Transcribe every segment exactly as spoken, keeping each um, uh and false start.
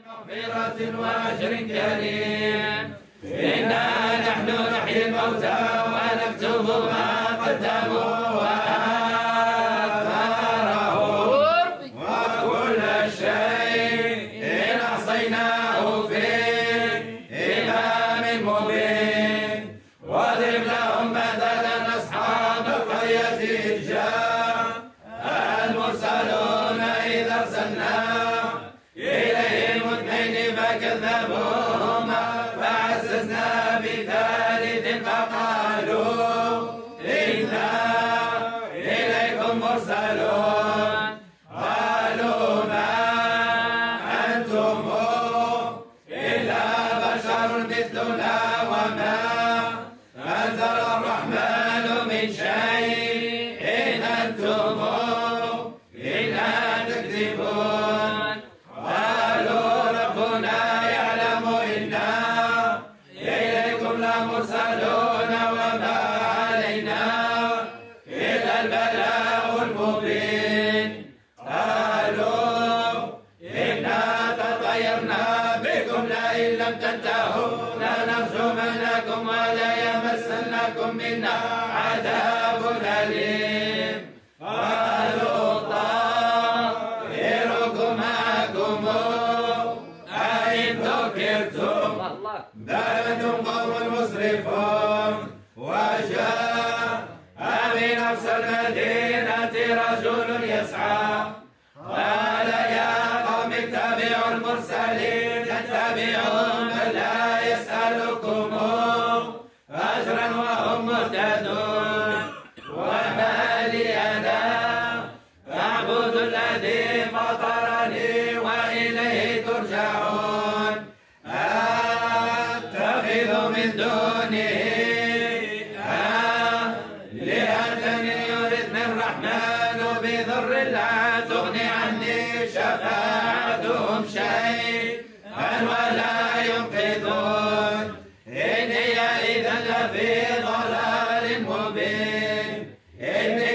مغفرة وأجر كريم. إنا نحن نحيي الموتى ونكتب ما قدموا وآثاره وكل شيء أحصيناه في إمام مبين. واضرب لهم مثلا أصحاب القرية إذ جاء المرسلون إذ أرسلنا إليهم اثنين فكذبوهما فعززنا بثالث فقالوا إنا إليكم مرسلون. قالوا ما أنتم إلا بشر مثلنا وما أنزل الرحمن من شيء إن أنتم إلا تكذبون. قالوا ربنا يعلم إنا إليكم لمرسلون وما علينا إلا البلاغ المبين. قالوا إنا تطيرنا بكم لئن لم تنتهوا لنرجمنكم وليمسنكم منا عذاب أليم. قالوا طائركم معكم أئن ذكرتم بل أنتم قوم مسرفون. وجاء من أقصى المدينة رجل يسعى قال يا قوم اتبعوا المرسلين اتبعوا من لا يسألكم أجرا وهم مهتدون. وما لي أنا أعبد الذي فطرني وإليه ترجعون. أتخذ من دونه آلهة يردن الرحمن بضر لا تغني عني شفاعتهم شيئا ولا ينقذون. إني إذا لفي ضلال مبين. إني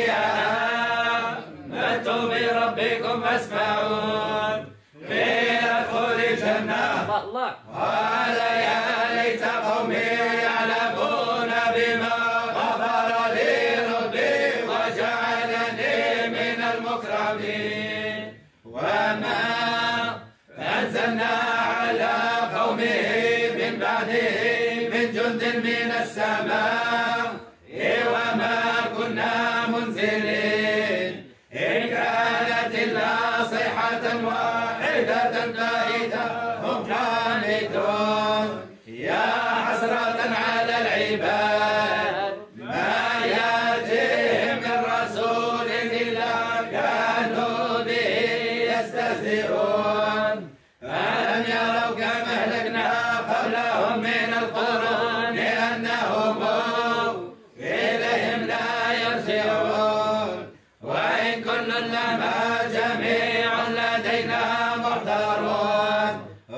آمنت بربكم فاسمعون. قيل ادخل الجنة قال يا ليت قومي يعلمون بما غفر لي ربي وجعلني من المكرمين. وما أنزلنا على قومه من بعده من جند من السماء وما كنا منزلين. إن كانت إلا صيحة واحدة فإذا هم خامدون. يا حسرة على العباد ما يأتيهم من رسول إلا كانوا به يستهزئون. ألم يروا كم أهلكنا قبلهم من القرون أنهم إليهم لا يرجعون. وإن كل لما جميع لدينا محضرون.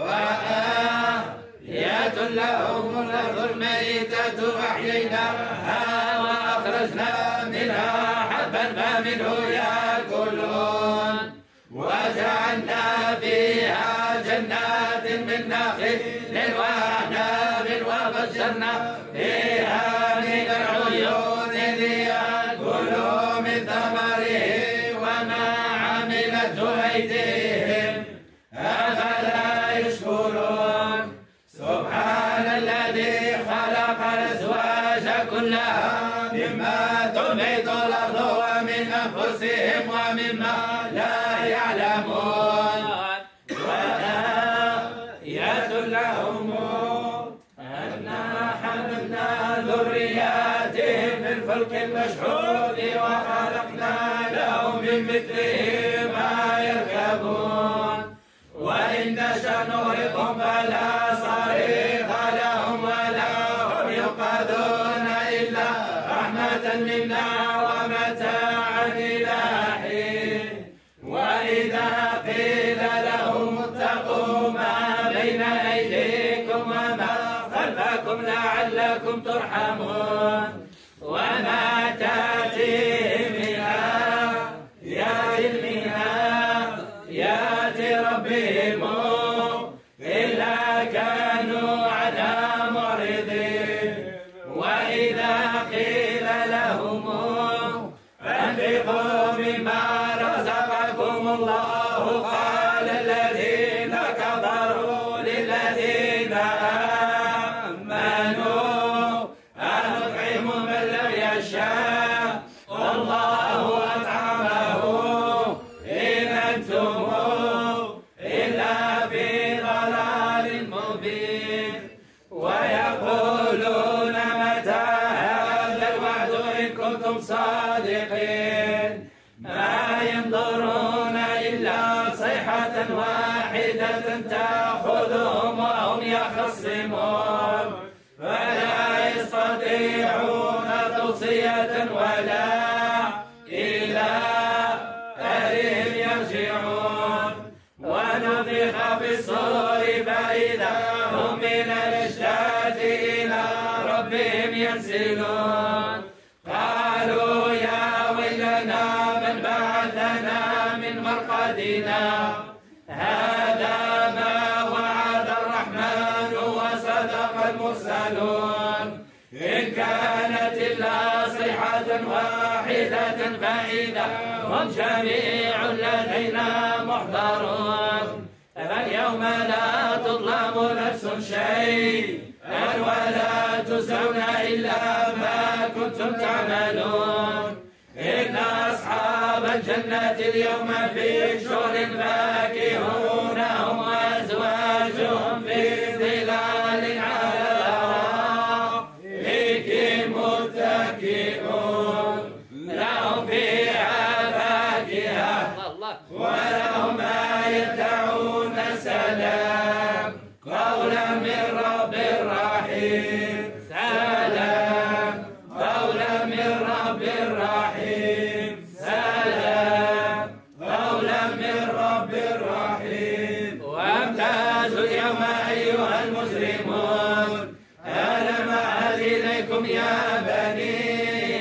وآيات لهم الأرض الميتة أحييناها وأخرجنا منها حبا فمنه يأكلون. وجعلنا فيها جنات من نخيل وأعناب وفجرنا فيها من العيون ليأكلوا من ثمره وما عملته أيديهم أفلا يشكرون. سبحان الذي خلق الأزواج كلها مما تنبت الأرض ومن أنفسهم ومما لا يعلمون. وآيات لهم أنا حملنا ذرياتهم في الفلك المشحون وخلقنا لهم من مثله ما يركبون. وإن نشأ نغرقهم فلا صريخ لهم ولا هم ينقذون إلا رحمة منا ومتاعا إلى حين. وإذا قيل لهم اتقوا ما بين أيديكم وما خلفكم لعلكم ترحمون. وما تأتيهم من آيات من آيات ربهم تأخذهم وهم يخصمون فلا يستطيعون توصية ولا إلى أهلهم يرجعون ونفخ في الصور فإذا هم من الأجداث إلى ربهم ينسلون قالوا يا ويلنا من بعثنا من مرقدنا هذا ما وعد الرحمن وصدق المرسلون إن كانت إلا صيحة واحدة فإذا هم جميع لدينا محضرون فاليوم لا تظلم نفس شيئا ولا تجزون إلا ما كنتم تعملون إن أصحاب الجنة اليوم في شغل فاكهون هم وأزواجهم في ظلال على الأرائك متكئون لهم فيها فاكهة ولهم ما يدعون سلام قولا من رب رحيم سلام قولا من رب رحيم سلام قولا من رب رحيم وامتازوا اليوم أيها المجرمون ألم أعهد إليكم يا بني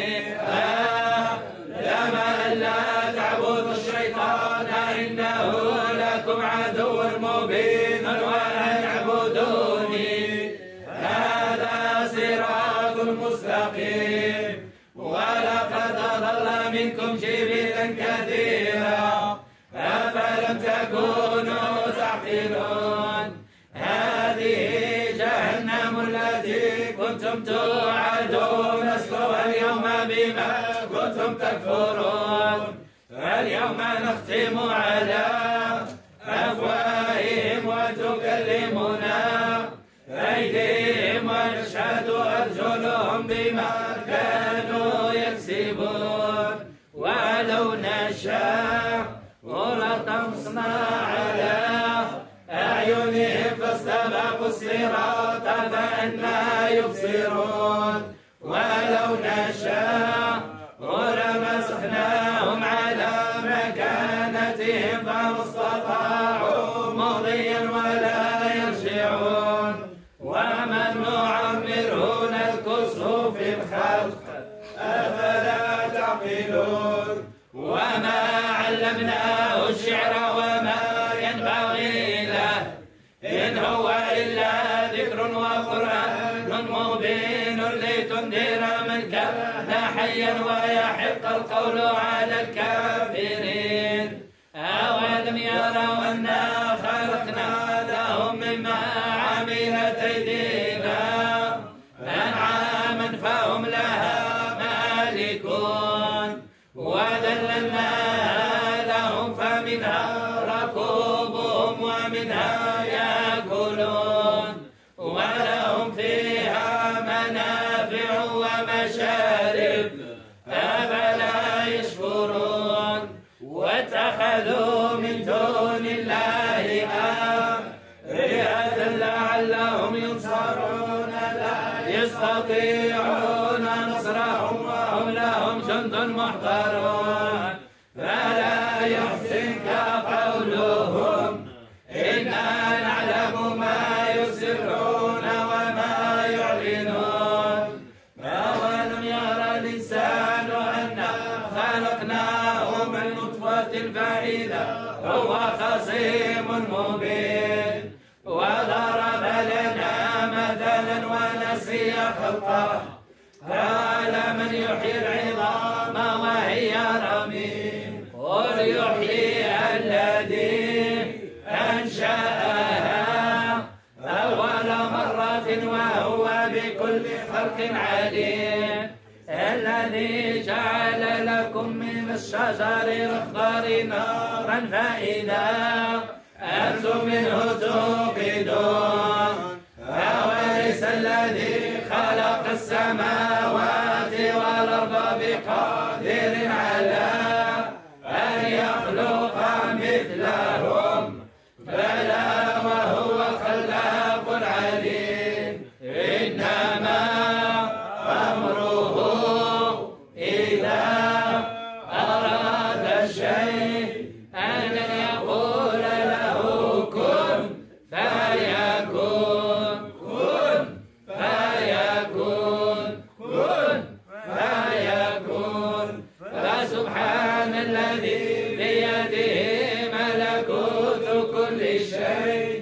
آدم ألا تعبدوا الشيطان إنه لكم عدو مبين وأن اعبدوني هذا صراط مستقيم ولقد ضل منكم جبلا كثيرا أفلم تكونوا تعقلون هذه جهنم التي كنتم توعدون اسلوها اليوم بما كنتم تكفرون فاليوم نختم على أفواههم وتكلمنا أيديهم ونشهد أرجلهم بما كانوا يكسبون ولو نشاء لطمسنا على أعينهم فاستبقوا الصراط فأنى يبصرون ولو نشاء لمسخناهم على مكانتهم فما استطاعوا مضيا ولا يرجعون ومن نعمره نكسه في الخلق أفلا تعقلون وما علمناه الشعر وما ينبغي له إن هو إلا ذكر وقرآن مبين لتنذر من كان حيا ويحق القول على الكافرين أولم يروا أنا خلقنا لهم مما عملت أيدينا أنعاما فهم لها مالكون وذللناها لهم فمنها ركوبهم ومنها يأكلون ولهم فيها منافع ومشارب أفلا يشكرون واتخذوا من دون الله آلهة لعلهم ينصرون لا يستطيعون نصرهم وهم لهم جند محضرون فلا يحزنك قولهم إنا نعلم ما يسرون وما يعلنون أولم يرى الإنسان أنا خلقناه من نطفة فإذا هو خصيم مبين وضرب لنا مثلا ونسي خلقه قال من يحيي العظام وهي رميم قل يحييها الذي أنشأها أول مرة وهو بكل خلق عليم الذي جعل لكم من الشجر الأخضر نارا فإذا أنتم منه توقدون أوليس الذي خلق السماوات والأرض بقادر على أن يخلق مثلهم بلى شيء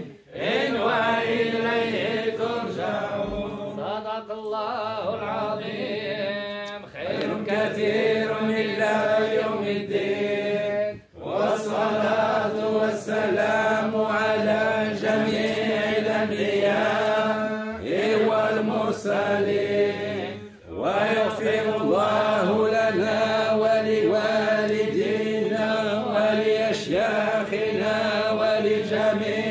وإليه ترجعون. صدق الله العظيم. خير كثير إلى يوم الدين، والصلاة والسلام على جميع الأنبياء والمرسلين. ويغفر الله لنا ولوالدينا ولأشياخنا ولجميع